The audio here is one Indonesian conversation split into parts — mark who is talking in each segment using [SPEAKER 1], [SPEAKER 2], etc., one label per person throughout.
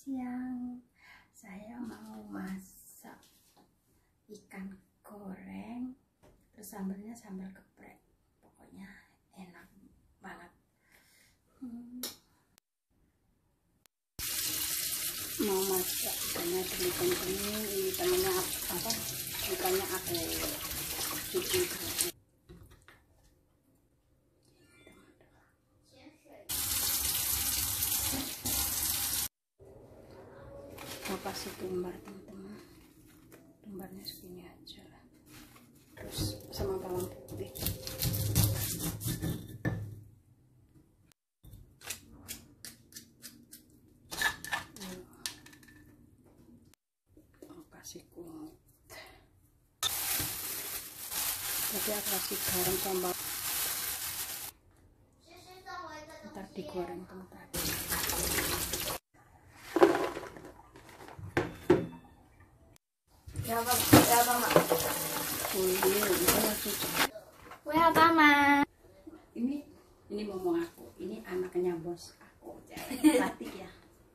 [SPEAKER 1] siang. Saya mau masak ikan goreng, terus sambalnya sambal geprek. Pokoknya enak banget. Mau masak ikannya demi-demi. Ini temennya apa? Ikannya aku cuci dulu. Mau kasih tumbar teman-teman, tumbarnya segini aja, terus sama bawang putih. Mau kasih kunyit, tapi aku kasih garam sama ntar digoreng teman-teman.
[SPEAKER 2] 要帮忙。我要帮忙。
[SPEAKER 1] Ini ngomong aku, ini anaknya bos aku, cantik ya.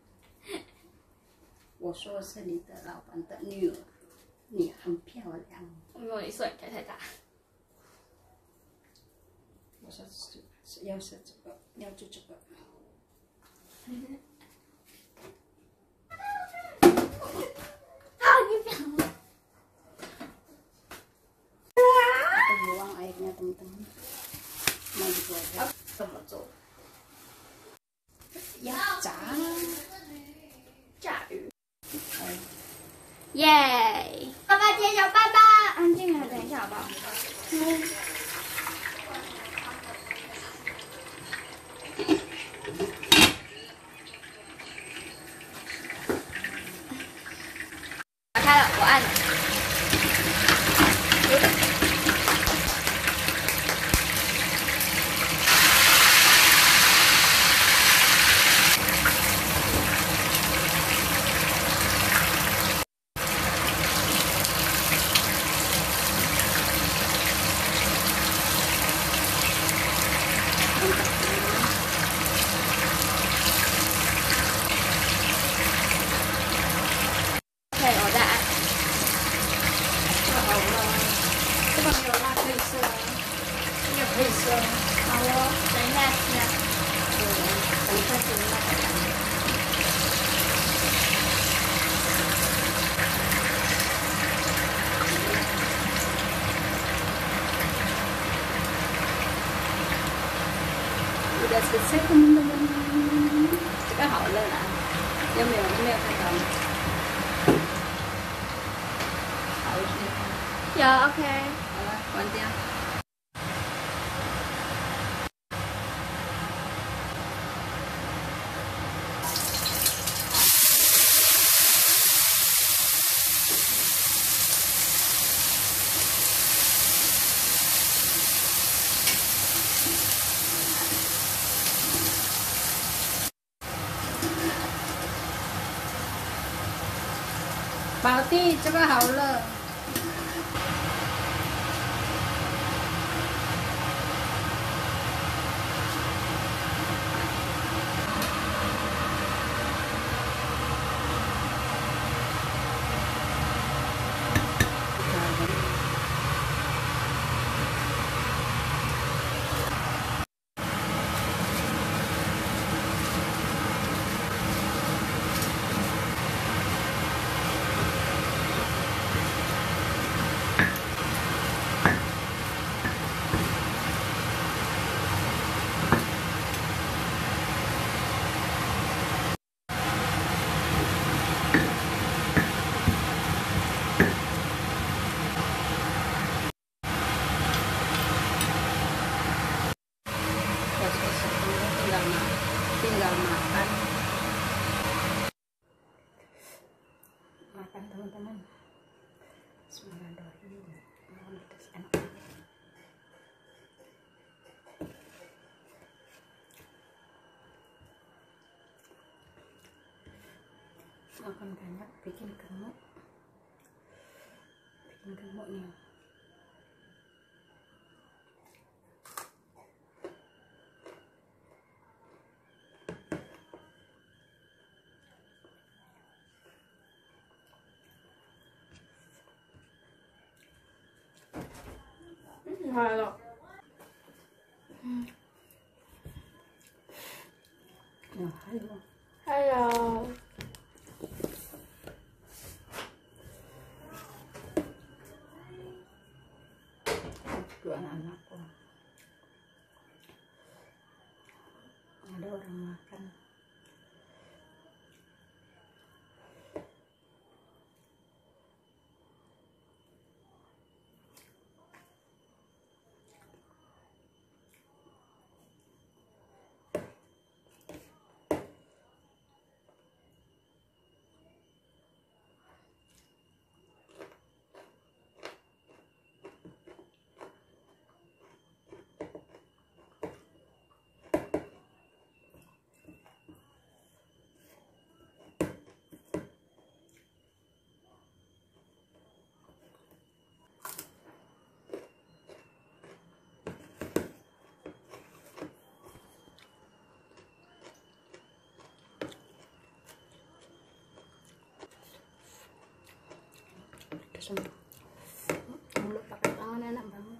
[SPEAKER 1] 我说是你的老板的女儿，你很漂亮。
[SPEAKER 2] 因为我1岁，太大。
[SPEAKER 1] 我说要是这个，要就这个。Buang airnya teman-teman. Mau digoreng.
[SPEAKER 2] 怎么做？
[SPEAKER 1] 要炸
[SPEAKER 2] 鱼。
[SPEAKER 1] 哎，
[SPEAKER 2] 耶！爸爸揭晓，爸爸，安静了，等一下好不好？打开了，我按了。
[SPEAKER 1] 可以吃哦。
[SPEAKER 2] 好哦，等一下吃。
[SPEAKER 1] 等一下吃那个。Udah selesai teman-teman. Kita 好了啦，有没有看到吗？好一些。
[SPEAKER 2] 有 OK。
[SPEAKER 1] 好了，关掉。 宝弟，这个好了。tinggal makan teman-teman. Bismillahirrahmanirrahim. Makan banyak bikin gemuk nih.
[SPEAKER 2] Halo.
[SPEAKER 1] Ya, halo.
[SPEAKER 2] Halo.
[SPEAKER 1] Dua anak-anakku. Ada orang makan. Mulut pakai tangan enak banget.